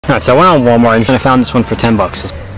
Alright, so I went on Walmart and I found this one for $10.